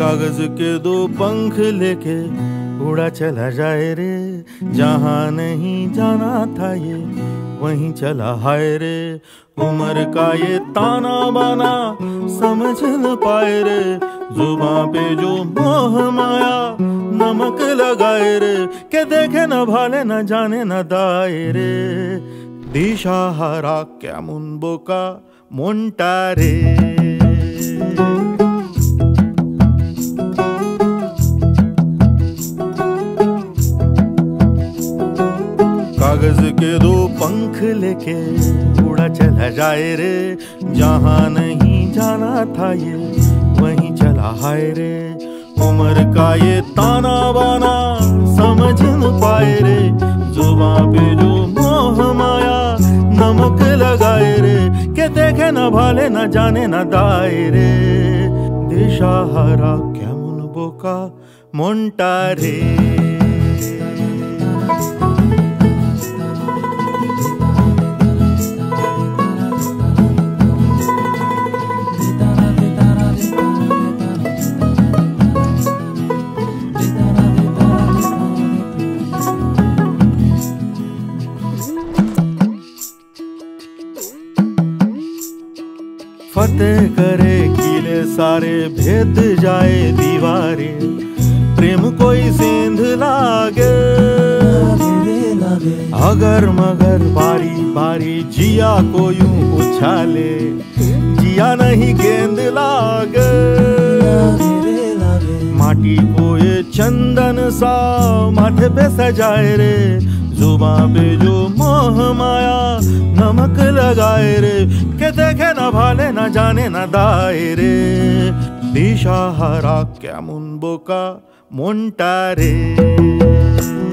कागज के दो पंख लेके उड़ा चला जाए रे, जहां नहीं जाना था ये वहीं चला हाय रे। उम्र का ये ताना बाना समझ न पाए रे, जुबां पे जो मोह माया नमक लगाए रे। के देखे न भाले न जाने न दाए रे, दिशा हरा क्या मुनबोका मोंटारे। कागज के दो पंख लेके उड़ा चला जाए रे, जहां नहीं जाना था ये वहीं चला हाय रे। उम्र का ये ताना बाना समझ न पाए रे, जुबां पे जो मोह माया नमक लगाए रे। के देखे न भाले न जाने न दाए रे, दिशा हरा क्या मुनबोका मोंटारे। फतेह करे किले सारे, भेद जाए दीवारें, प्रेम कोई सेंध लागे। अगर मगर बारी बारी जिया को यूं उछाले, जिया नहीं गेंद लागे। माटी को ये चंदन सा माथे पे सजाए रे, जुबां पे जो मोह माया नमक लगाए रे। के देखे न भाले न जाने न दाए रे, दिशा हरा क्या मुनबोका मोंटारे।